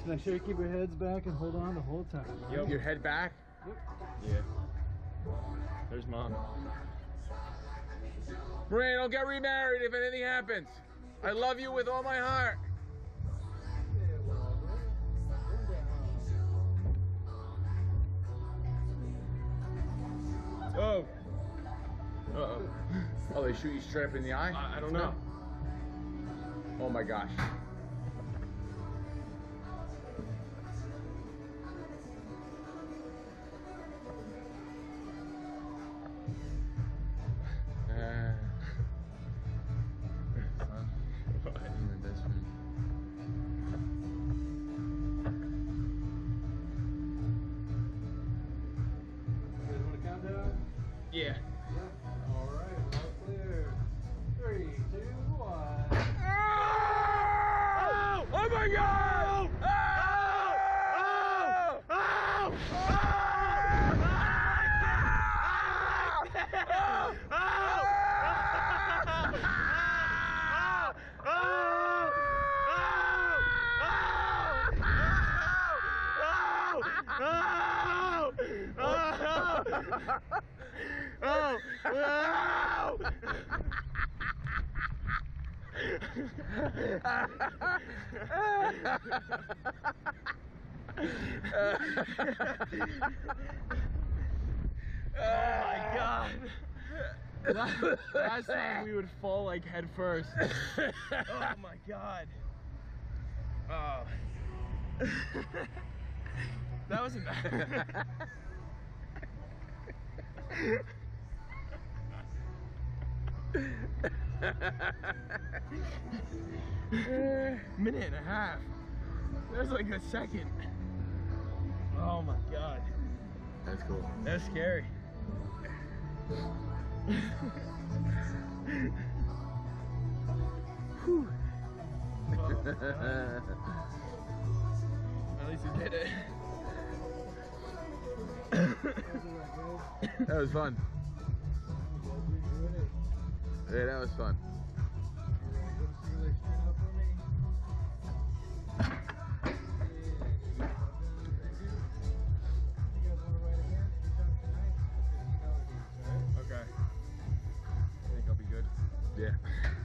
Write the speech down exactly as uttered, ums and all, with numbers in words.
Make sure you keep your heads back and hold on the whole time. Right? Yep. Your head back? Yep. Yeah. There's mom. Marie, don't get remarried if anything happens. I love you with all my heart. Oh. Uh-oh. Oh, they shoot you straight up in the eye? I, I don't know. Oh my gosh. Uh, Yeah. Yeah. All right. All clear. Three, two, one. Oh! Oh my God! Oh! Oh! Oh! Oh! Oh! Oh my God! Last time we would fall like head first. Oh my God! Oh, that wasn't bad. Minute and a half. That was like a second. Oh my God. That's cool. That's scary. Whew. Oh, at least you did it. That was fun. Yeah, that was fun. Okay. I think I'll be good. Yeah.